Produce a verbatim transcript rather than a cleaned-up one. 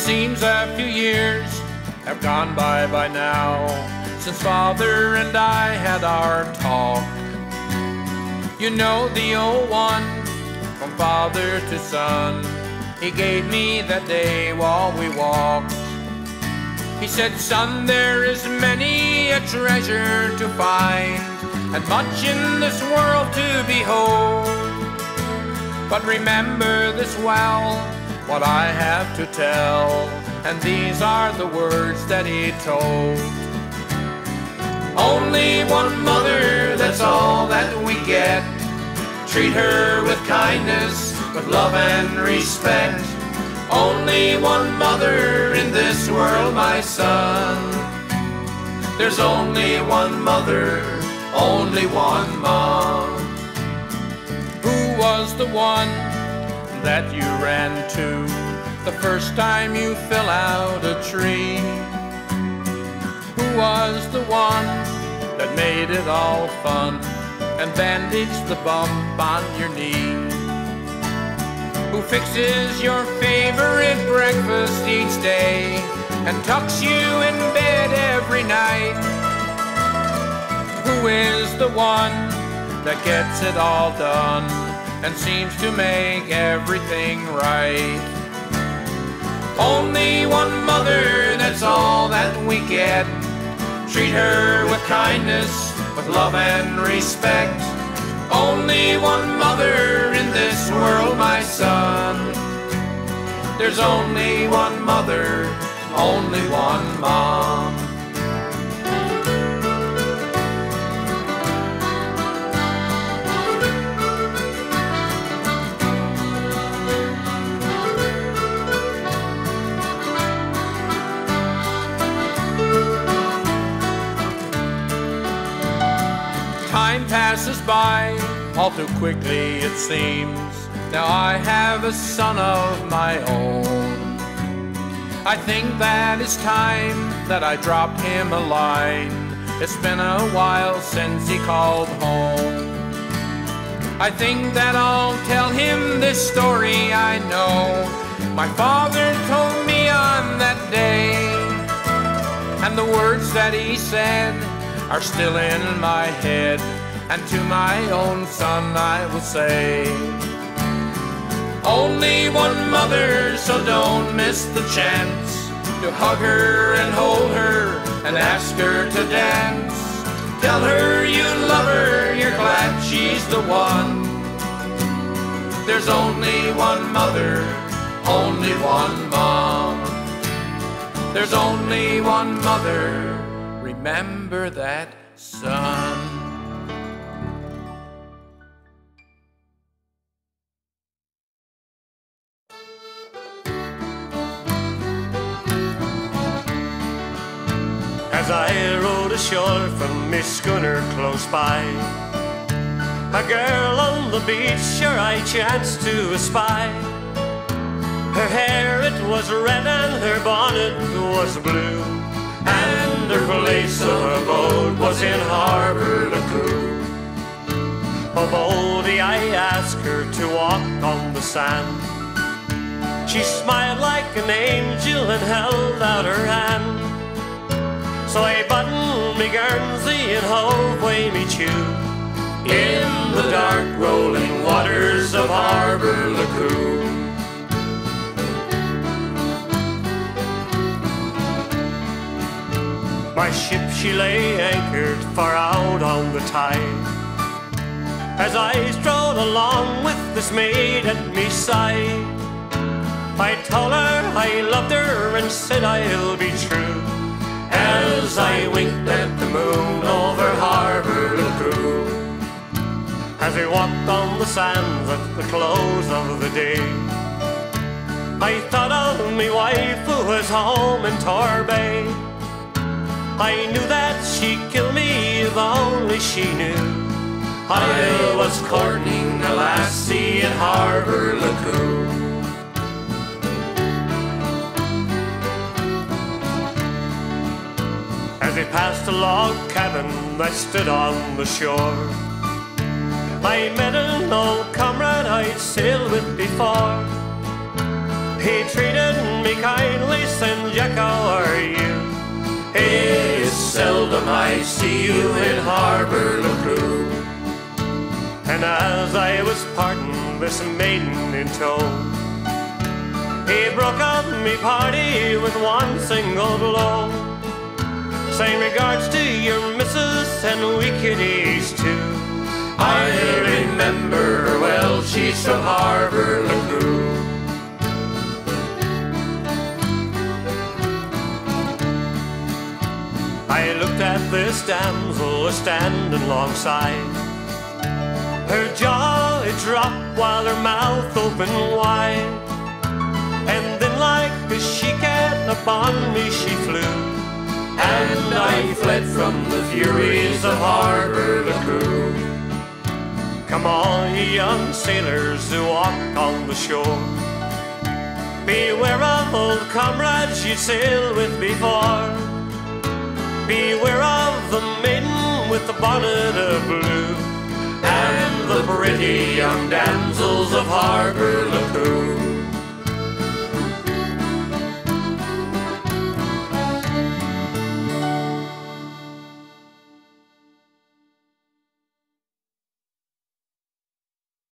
seems a few years have gone by by now since Father and I had our talk. You know the old one, from father to son, he gave me that day while we walked. He said, son, there is many a treasure to find and much in this world to behold. But remember this well, what I have to tell, and these are the words that he told. Only one mother, that's all that we get. Treat her with kindness, with love and respect. Only one mother in this world, my son. There's only one mother, only one mom. Who was the one that you ran to the first time you fell out a tree? Who was the one that made it all fun and bandaged the bump on your knee? Who fixes your favorite breakfast each day and tucks you in bed every night? Who is the one that gets it all done and seems to make everything right? Only one mother, that's all that we get. Treat her with kindness, with love and respect. Only one mother in this world, my son. There's only one mother, only one mom. Time passes by, all too quickly it seems. Now I have a son of my own. I think that it's time that I dropped him a line. It's been a while since he called home. I think that I'll tell him this story I know my father told me on that day. And the words that he said are still in my head, and to my own son I will say, only one mother, so don't miss the chance to hug her and hold her and ask her to dance. Tell her you love her, you're glad she's the one. There's only one mother, only one mom. There's only one mother, remember that, son. As I rowed ashore from me schooner close by, a girl on the beach sure I chanced to espy. Her hair it was red and her bonnet was blue, and her place of abode was in Harbour Lacoo. Oh, boldly I asked her to walk on the sand. She smiled like an angel and held out her hand. So I buttoned me Guernsey and hove away me chew in the dark rolling waters of Harbour Lacoo. My ship she lay anchored far out on the tide. As I strolled along with this maid at me side, I told her I loved her and said I'll be true, as I winked at the moon over Harbour Lacoo. As we walked on the sands at the close of the day, I thought of me wife who was home in Torbay. I knew that she'd kill me if only she knew I was courting a lassie in Harbour Lacoo. As we passed a log cabin that stood on the shore, I met an old comrade I'd sailed with before. He treated me kindly, Saint Jack, how are you? It is seldom I see you in Harbour Lacrew. And as I was parting this maiden in tow, he broke up me party with one single blow, saying regards to your missus and we kiddies too. I remember her well, she's from Harbour Lacrew. I looked at this damsel a-standing alongside. Her jaw it dropped while her mouth opened wide, and then like a she-cat upon me she flew, and I fled from the furies of Harbour Lacrew. Come all ye young sailors who walk on the shore, beware of old comrades you sailed with before. Beware of the maiden with the bonnet of blue, and the pretty young damsels of Harbour Lacrew.